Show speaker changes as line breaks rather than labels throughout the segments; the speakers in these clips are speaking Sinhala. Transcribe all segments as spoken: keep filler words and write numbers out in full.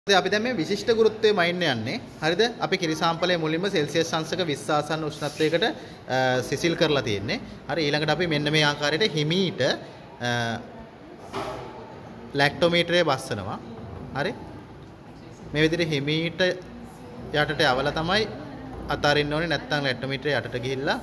දැන් අපි දැන් මේ විශිෂ්ට ගුරුත්වයේ මයින්න යන්නේ. හරිද? අපි කිරි සාම්පලයේ මුලින්ම සෙල්සියස් අංශක විස්ස ආසන්න උෂ්ණත්වයකට සිසිල් කරලා තියෙන්නේ. හරි ඊළඟට අපි මෙන්න මේ ආකාරයට හිමීට ලැක්ටෝමීටරය බස්සනවා. හරි? මේ විදිහට හිමීට යටට යවලා තමයි අතාරින්න ඕනේ. නැත්නම් ලැක්ටෝමීටරය යටට ගිහිල්ලා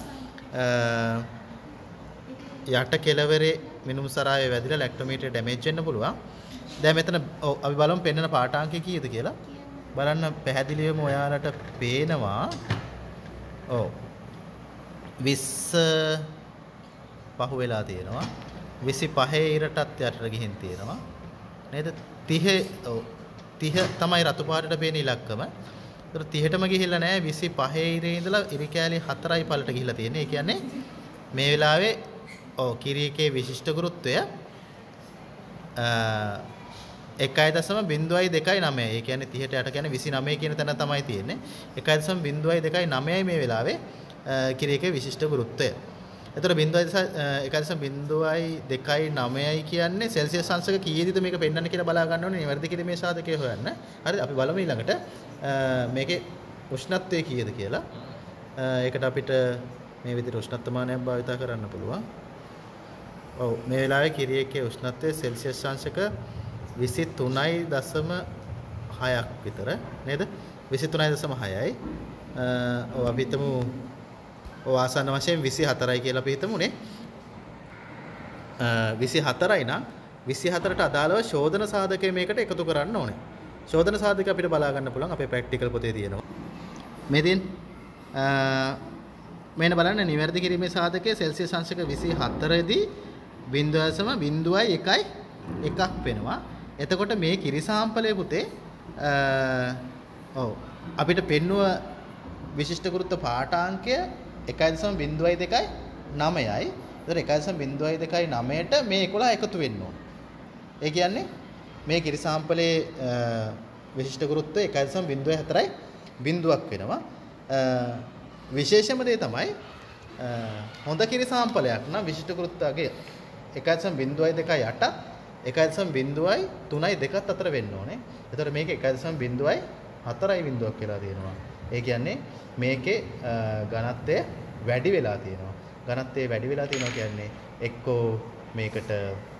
යට කෙළවරේ මිනුම් සරාවේ වැදිලා ලැක්ටෝමීටරය ඩැමේජ් වෙන්න පුළුවන්. දැන් මෙතන අපි බලමු පෙන්වන පාඨාංකය කීයද කියලා. බලන්න පැහැදිලිවම ඔයාලට පේනවා. ඔව්. විස්ස පහ වෙලා තියෙනවා. විසිපහ ඉරටත් යටට ගිහින් තියෙනවා. නේද? තිහ ඔව් තිහ තමයි රතු පාටට පේන ඉලක්කම. ඒතර තිහටම ගිහිල්ලා නැහැ. විසිපහ ඉරේ ඉඳලා ඉරි කෑලි හතරයි පළට ගිහිල්ලා තියෙන්නේ. ඒ කියන්නේ මේ වෙලාවේ ඔව් කිරියකේ විශිෂ්ට ගුරුත්වය එකයි දශම බිංදුවයි දෙකයි නවය. ඒ කියන්නේ තිහට යට කියන්නේ විසිනවය කියන තැන තමයි තියෙන්නේ. එකයි දශම බිංදුවයි දෙකයි නවයයි මේ වෙලාවේ කිරියකේ විශිෂ්ට ගුරුත්වය. එතකොට බිංදුවයි එකයි දශම බිංදුවයි දෙකයි නවයයි කියන්නේ සෙල්සියස් අංශක කීයේදීද මේක පෙන්වන්න කියලා බලා ගන්න ඕනේ. නිවැරදි කිරීමේ සාධකය හොයන්න. හරිද? අපි බලමු ඊළඟට මේකේ උෂ්ණත්වය කීයද කියලා. ඒකට අපිට මේ විදිහට උෂ්ණත්වමානයක් භාවිත කරන්න පුළුවන්. ඔව් මේ වෙලාවේ කිරියකේ උෂ්ණත්වය සෙල්සියස් අංශක විසිතුනයි දශම හයක් විතර නේද? විසිතුනයි දශම හයයි. ඔව් අපි හිතමු ඔව් ආසන්න වශයෙන් විසිහතරයි කියලා අපි හිතමුනේ. විසිහතරයි නම් විසිහතරට අදාළව ශෝධන සාධකය මේකට එකතු කරන්න ඕනේ. ශෝධන සාධකය අපිට බලා ගන්න පුළුවන් අපේ ප්‍රැක්ටිකල් පොතේ තියෙනවා. මෙදින් මේන බලන්න නිවැරදි කිරීමේ සාධකය සෙල්සියස් අංශක විසිහතර දී බිංදුව දශම බිංදුවයි එකයි එකක් වෙනවා. එතකොට මේ කිරි සාම්පලයේ පුතේ ඔව් අපිට පෙන්නුව විශිෂ්ට ගුරුත්ව පාඨාංකය එකයි දශම බිංදුවයි දෙකයි නවයයි. ඒතර එකයි දශම බිංදුවයි දෙකයි නවයට මේ එකොළහ එකතු වෙන්න ඕන. ඒ කියන්නේ මේ කිරි සාම්පලයේ විශිෂ්ට ගුරුත්වය එකයි දශම බිංදුවයි හතරයි බිංදුවක් වෙනවා. විශේෂම දේ තමයි හොඳ කිරි සාම්පලයක් නම් විශිෂ්ට ගුරුත්වයේ එකයි දශම බිංදුවයි දෙකයි අටත් එකයි දශම බිංදුවයි තුනයි දෙකත් අතර වෙන්න ඕනේ. එතකොට මේක එකයි දශම බිංදුවයි හතරයි බිංදුවක් කියලා තියෙනවා. ඒ කියන්නේ මේකේ ඝනත්වය වැඩි වෙලා තියෙනවා. ඝනත්වය වැඩි වෙලා තියෙනවා කියන්නේ එක්කෝ මේකට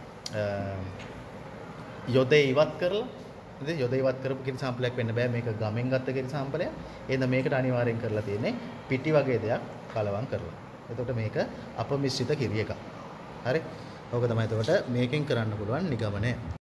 යොදේ ඉවත් කරලා නේද? යොදේ ඉවත් කරපු කිරි සාම්පලයක් වෙන්න බෑ. මේක ගමෙන් ගත්ත කිරි සාම්පලයක්. එහෙනම් මේකට අනිවාර්යෙන් කරලා තියෙන්නේ පිටි වගේ දෙයක් කලවම් කරලා. එතකොට මේක අපමිශ්‍රිත කිරි එකක්. හරි? ඕක තමයි එතකොට මේකෙන් කරන්න පුළුවන් නිගමනය.